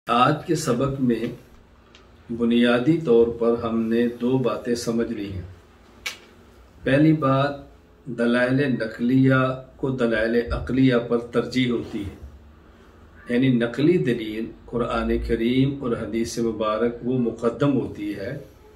आज के सबक में बुनियादी तौर पर हमने दो बातें समझ ली हैं। पहली बात, दलाइल नकलिया को दलाइल अक़लिया पर तरजीह होती है, यानी नकली दलील कुरान करीम और हदीस मुबारक वो मुक़द्दम होती है।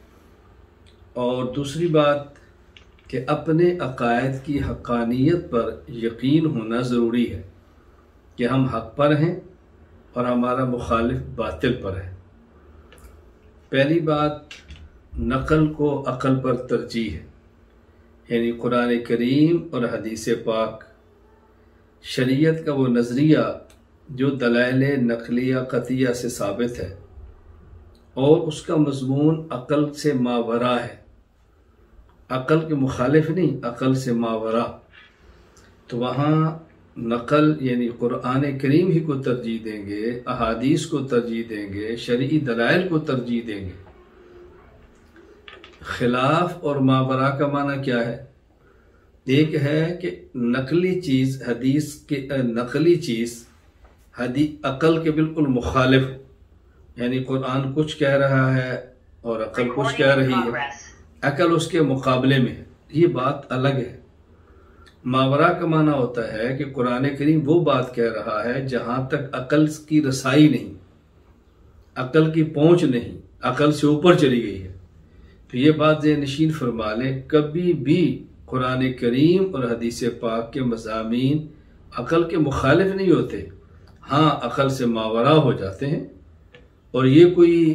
और दूसरी बात कि अपने अक़ायद की हक़ानियत पर यकीन होना ज़रूरी है कि हम हक़ पर हैं और हमारा मुखालिफ बातिल पर है। पहली बात, नकल को अक़ल पर तरजीह है, यानी कुरान करीम और हदीस पाक शरीयत का वो नज़रिया जो दलाइल नकलिया क़तिया से साबित है और उसका मज़मून अक़ल से मावरा है, अक़ल के मुखालिफ नहीं, अक़ल से मावरा। तो वहाँ नकल यानी कुरान करीम ही को तरजीह देंगे, अहादीस को तरजीह देंगे, शरई दलाइल को तरजीह देंगे। खिलाफ और मावरा का माना क्या है? एक है कि नकली चीज़ हदीस के नकली चीज़ अक़ल के बिल्कुल मुखालिफ, यानी कुरान कुछ कह रहा है और अक़ल कुछ कह रही है, अक़ल उसके मुकाबले में है, ये बात अलग है। मावरा का माना होता है कि कुरान करीम वो बात कह रहा है जहां तक अक़ल की रसाई नहीं, अक़ल की पहुंच नहीं, अक़ल से ऊपर चली गई है। तो ये बात ज़हनशीन फरमा लें, कभी भी कुरान करीम और हदीस पाक के मज़ामीन अक़ल के मुखालिफ नहीं होते, हाँ अक़ल से मावरा हो जाते हैं। और ये कोई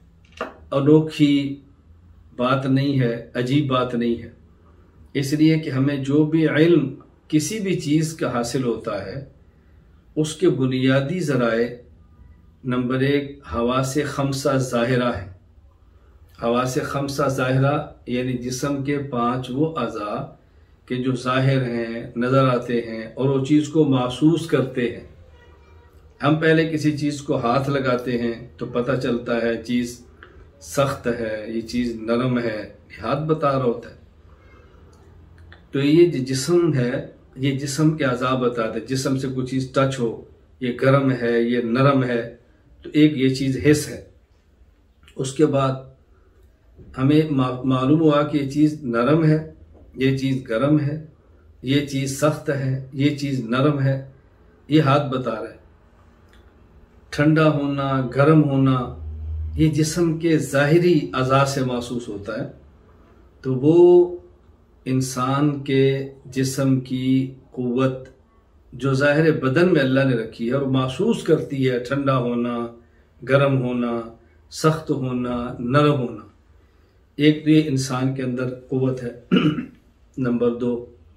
अनोखी बात नहीं है, अजीब बात नहीं है, इसलिए कि हमें जो भी इल्म किसी भी चीज़ का हासिल होता है उसके बुनियादी ज़राए नंबर एक हवासे खमसा ज़ाहिरा है। हवासे खमसा ज़ाहिरा यानी जिस्म के पांच वो अज़ा के जो ज़ाहिर हैं, नज़र आते हैं और वो चीज़ को महसूस करते हैं। हम पहले किसी चीज़ को हाथ लगाते हैं तो पता चलता है चीज़ सख्त है, ये चीज़ नरम है, हाथ बता रहा होता है। तो ये जो जिस्म है, ये जिस्म के अज़ा बताते हैं, जिस्म से कोई चीज़ टच हो, ये गर्म है, ये नरम है, तो एक ये चीज़ हिस्स है। उसके बाद हमें मालूम हुआ कि ये चीज़ नरम है, ये चीज़ गर्म है, ये चीज़ सख्त है, ये चीज़ नरम है, ये हाथ बता रहा है। ठंडा होना, गर्म होना, ये जिस्म के ज़ाहिरी अज़ा से महसूस होता है। तो वो इंसान के जिस्म की क़ुव्वत जो ज़ाहिर बदन में अल्लाह ने रखी है और महसूस करती है ठंडा होना, गर्म होना, सख्त होना, नरम होना, एक तो ये इंसान के अंदर क़ुव्वत है। नंबर दो,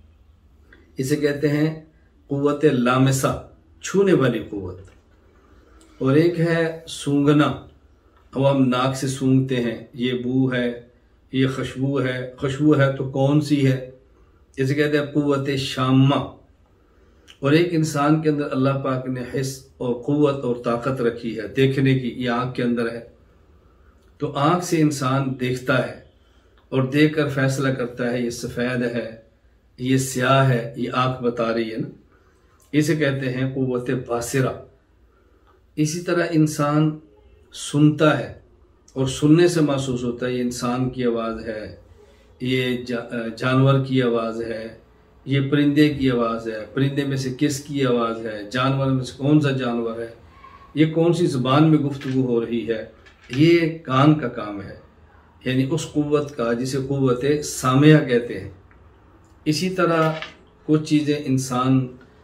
इसे कहते हैं क़ुव्वत लामिसा, छूने वाली क़ुव्वत। और एक है सूंघना, वो हम नाक से सूंघते हैं, ये बू है, ये खुशबू है, खुशबू है तो कौन सी है, इसे कहते हैं क़ुव्वत शाम्मा। और एक इंसान के अंदर अल्लाह पाक ने हिस्स और क़ुव्वत और ताकत रखी है देखने की, ये आँख के अंदर है। तो आँख से इंसान देखता है और देख कर फैसला करता है ये सफ़ेद है, ये स्याह है, ये आँख बता रही है ना, इसे कहते हैं क़ुव्वत बासिरा। इसी तरह इंसान सुनता है और सुनने से महसूस होता है ये इंसान की आवाज़ है, ये जानवर की आवाज़ है, ये परिंदे की आवाज़ है, परिंदे में से किसकी आवाज़ है, जानवर में से कौन सा जानवर है, ये कौन सी ज़ुबान में गुफ्तगू हो रही है, ये कान का काम है, यानी उस क़ुव्वत का जिसे क़ुव्वत सामिया कहते हैं। इसी तरह कुछ चीज़ें इंसान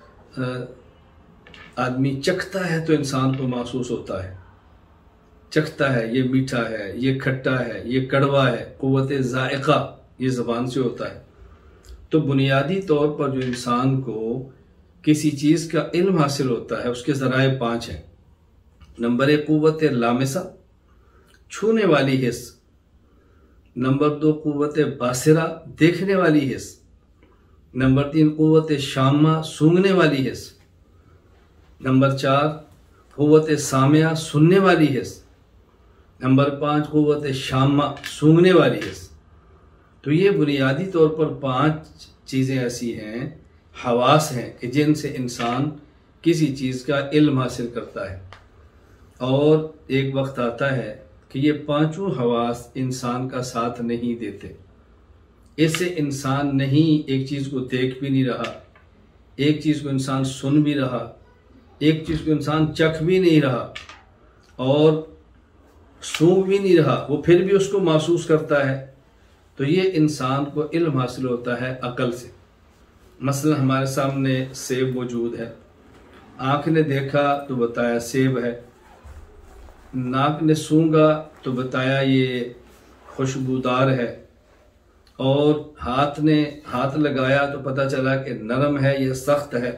आदमी चखता है तो इंसान को महसूस होता है, चखता है ये मीठा है, ये खट्टा है, ये कड़वा है, क़ुव्वत ज़ाइक़ा ये ज़बान से होता है। तो बुनियादी तौर पर जो इंसान को किसी चीज़ का इल्म हासिल होता है उसके ज़राए पांच हैं। नंबर एक क़ुव्वत लामिसा, छूने वाली हिस्स। नंबर दो क़ुव्वत बासिरा, देखने वाली हिस्स। नंबर तीन क़ुव्वत शाम्मा, सूंघने वाली हिस्स। नंबर चार क़ुव्वत सामिया, सुनने वाली हिस्स। नंबर पाँच क़ुव्वत शाम्मा, सूंघने वाली हिस्स। तो ये बुनियादी तौर पर पांच चीज़ें ऐसी हैं, हवास हैं कि जिनसे इंसान किसी चीज़ का इल्म हासिल करता है। और एक वक्त आता है कि ये पांचों हवास इंसान का साथ नहीं देते। इससे इंसान नहीं एक चीज़ को देख भी नहीं रहा, एक चीज़ को इंसान सुन भी रहा, एक चीज़ को इंसान चख भी नहीं रहा और सूंघ भी नहीं रहा, वो फिर भी उसको महसूस करता है। तो ये इंसान को इल्म हासिल होता है अकल से। मसलन हमारे सामने सेब मौजूद है, आँख ने देखा तो बताया सेब है, नाक ने सूंघा तो बताया ये खुशबूदार है, और हाथ लगाया तो पता चला कि नरम है या सख्त है।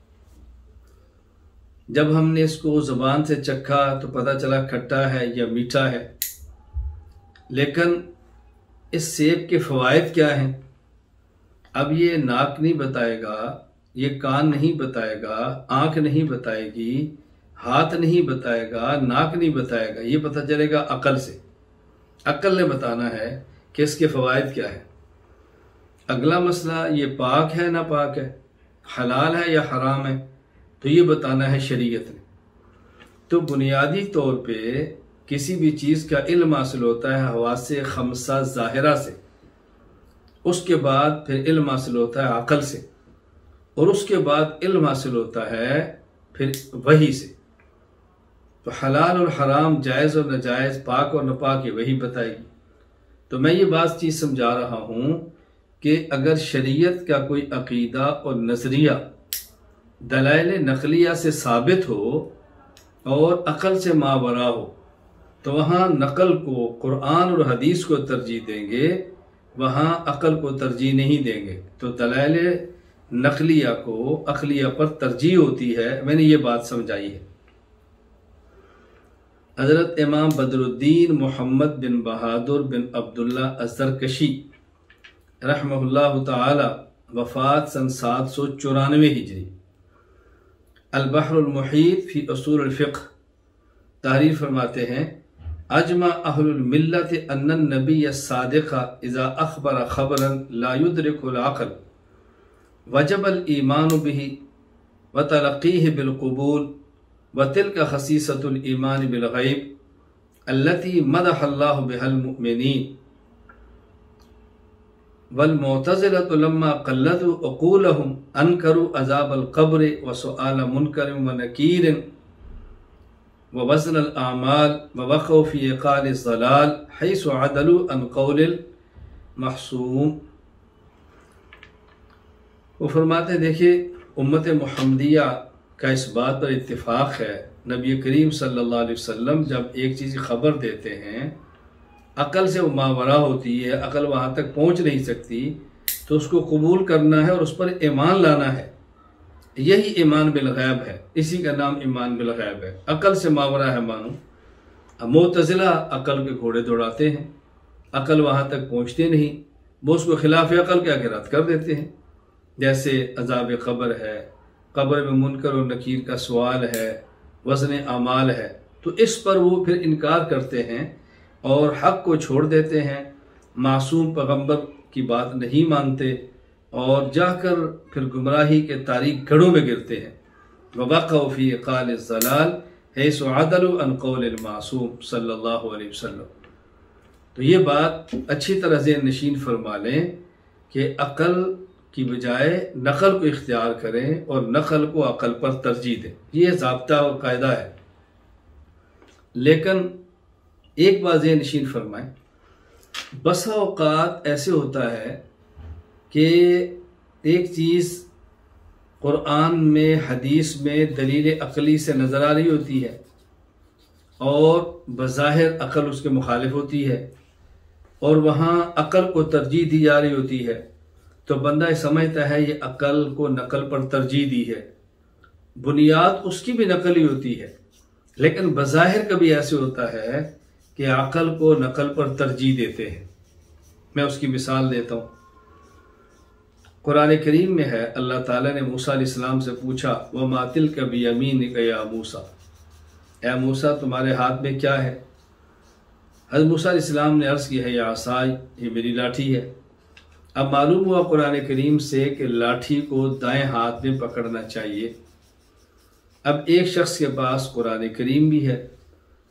जब हमने इसको ज़ुबान से चखा तो पता चला खट्टा है या मीठा है। लेकिन इस सेब के फ़वाइद क्या हैं, अब ये नाक नहीं बताएगा, ये कान नहीं बताएगा, आँख नहीं बताएगी, हाथ नहीं बताएगा, नाक नहीं बताएगा, ये पता चलेगा अकल से। अकल ने बताना है कि इसके फ़वाइद क्या है। अगला मसला, ये पाक है ना पाक है, हलाल है या हराम है, तो ये बताना है शरीयत ने। तो बुनियादी तौर पे किसी भी चीज़ का इल्म हासिल होता है हवासे खमसा ज़ाहिरा से, उसके बाद फिर इल्म हासिल होता है अकल से, और उसके बाद इल्म हासिल होता है फिर वही से। तो हलाल और हराम, जायज़ और नाजायज़, पाक और नापाक ये वही बताएगी। तो मैं ये बात चीज़ समझा रहा हूँ कि अगर शरीयत का कोई अकीदा और नज़रिया दलाइल नकलिया से साबित हो और अकल से मावरा हो, तो वहाँ नकल को, कुरान और हदीस को तरजीह देंगे, वहाँ अकल को तरजीह नहीं देंगे। तो दलाइल नकलिया को अकलिया पर तरजीह होती है। मैंने ये बात समझाई है। हज़रत इमाम बदरुद्दीन मोहम्मद बिन बहादुर बिन अब्दुल्ला अज़रकशी रहमहुल्लाह ताला, वफ़ात सन 794 हिजरी, अल-बहरुल मुहीत फ़ी उसूल फ़िक़्ह, तारीफ़ फरमाते हैं, अजमा अहलुल मिल्लत अन्नन नबिय्य सादिक़ा इज़ा अख़बरा ख़बरन ला युद्रिकुल अक़ल वजबल ईमानु बिही व तलक़ीहि बिल क़बूल व तिल्का ख़सीसतुल ईमान बिल ग़ैब अल्लती मदहल्लाहु बिहल मुअमिनीन वल मुअतज़िलतु लम्मा क़ल्लतु उक़ूलहुम अनकरू अज़ाबल क़ब्र व सुआल मुनकर व नकीर व वज़नल आमाल व वक़ऊ फ़ी इक़ाल ज़लाल हैसु अदलू अन क़ौलिल महसूम। वो फरमाते, देखिए उम्मत मुहम्मदिया का इस बात पर इत्तिफ़ाक़ है, नबी करीम सल्लल्लाहु अलैहि वसल्लम जब एक चीज़ की ख़बर देते हैं, अकल से वो मावरा होती है, अकल वहाँ तक पहुँच नहीं सकती, तो उसको कबूल करना है और उस पर ईमान लाना है। यही ईमान बिल गैब है, इसी का नाम ईमान बिल गैब है। अकल से मावरा है मानो। अब मुअतज़िला अकल के घोड़े दौड़ाते हैं, अकल वहाँ तक पहुँचते नहीं, वो उसको खिलाफ अकल के आगे रद्द कर देते हैं। जैसे अज़ाब क़ब्र है, क़ब्र में मुनकर और नकीर का सवाल है, वज़न आमाल है, तो इस पर वो फिर इनकार करते हैं और हक़ को छोड़ देते हैं, मासूम पैगम्बर की बात नहीं मानते और जाकर फिर गुमराही के तारीक गढ़ों में गिरते हैं। वक़अऊ फ़ी इक़ाल ज़लाल हैसु अदलू अन क़ौलिल मासूम सल्लल्लाहु अलैहि वसल्लम। तो ये बात अच्छी तरह ज़हन नशीन फरमा लें कि अकल की बजाय नकल को इख्तियार करें और नकल को अकल पर तरजीह दें। ये ज़ाब्ता और कायदा है। लेकिन एक बात ज़हन नशीन फरमाएं, बसा औक़ात ऐसे होता है कि एक चीज़ कुरान में, हदीस में दलील अक़ली से नज़र आ रही होती है और बज़ाहिर अकल उसके मुखालिफ होती है और वहाँ अकल को तरजीह दी जा रही होती है, तो बंदा समझता है ये अकल को नकल पर तरजीह दी है। बुनियाद उसकी भी नकल ही होती है, लेकिन बज़ाहिर कभी ऐसे होता है कि अकल को नकल पर तरजीह देते हैं। मैं उसकी मिसाल देता हूँ। कुरान करीम में है, अल्लाह ताला ने मूसा अलैहिस्सलाम से पूछा, व मातिल का बियमीनिक या मूसा, ए मूसा तुम्हारे हाथ में क्या है? हज़रत मूसा अलैहिस्सलाम ने अर्ज़ की है, या आसाई, ये मेरी लाठी है। अब मालूम हुआ कुरान करीम से कि लाठी को दाएं हाथ में पकड़ना चाहिए। अब एक शख्स के पास कुरान करीम भी है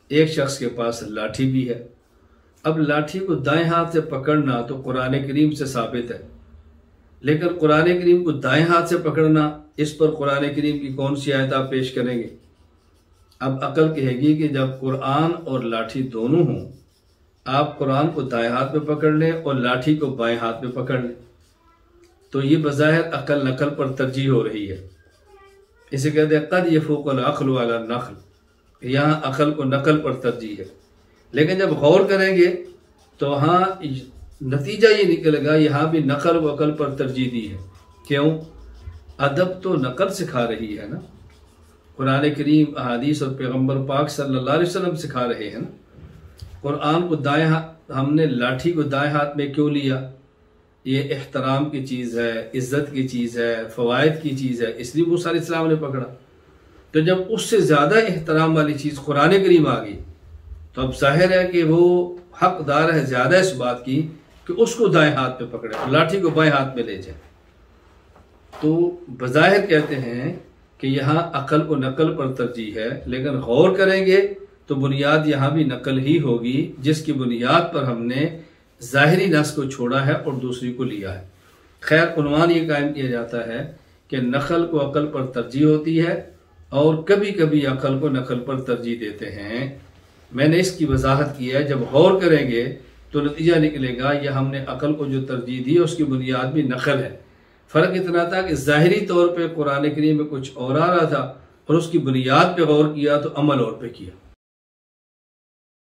एक शख्स के पास लाठी भी है। अब लाठी को दाएं हाथ से पकड़ना तो कुरान करीम से साबित है, लेकिन कुरान करीम को दाएं हाथ से पकड़ना, इस पर कुरान करीम की कौन सी आयत आप पेश करेंगे? अब अकल कहेगी कि जब कुरान और लाठी दोनों हों, आप कुरान को दाएं हाथ में पकड़ लें और लाठी को बाएं हाथ में पकड़ लें, तो ये बज़ाहिर अकल नकल पर तरजीह हो रही है। इसे कहते हैं कद यफ़ूक़ुल अक़्लु अला नक़्ल, यहाँ अकल को नकल पर तरजीह है। लेकिन जब गौर करेंगे तो हाँ नतीजा ये निकलेगा यहाँ भी नकल व अकल पर तरजीह दी है। क्यों? अदब तो नकल सिखा रही है ना, कुरान करीम, अहादीस और पैगम्बर पाक सल्लल्लाहु अलैहि वसल्लम सिखा रहे हैं ना। कुरान को दाएं हाथ, हमने लाठी को दाएं हाथ में क्यों लिया? ये एहतराम की चीज़ है, इज़्ज़त की चीज़ है, फ़वाइद की चीज़ है, इसलिए मूसा अलैहिस्सलाम ने पकड़ा। तो जब उससे ज़्यादा एहतराम वाली चीज़ कुरान करीम आ गई तो अब जाहिर है कि वो हकदार है ज़्यादा इस बात की कि उसको दाएं हाथ में पकड़े, लाठी को बाएं हाथ में ले जाए। तो बज़ाहिर कहते हैं कि यहाँ अकल को नकल पर तरजीह है, लेकिन गौर करेंगे तो बुनियाद यहाँ भी नकल ही होगी, जिसकी बुनियाद पर हमने ज़ाहिरी नस को छोड़ा है और दूसरी को लिया है। खैर, उन्वान ये कायम किया जाता है कि नकल को अकल पर तरजीह होती है और कभी कभी अकल को नकल पर तरजीह देते हैं। मैंने इसकी वजाहत की है, जब गौर करेंगे तो नतीजा निकलेगा यह हमने अकल को जो तरजीह दी है उसकी बुनियाद भी नकल है। फ़र्क इतना था कि ज़ाहिरी तौर पर कुरान करीम में कुछ और आ रहा था और उसकी बुनियाद पे गौर किया तो अमल और पे किया।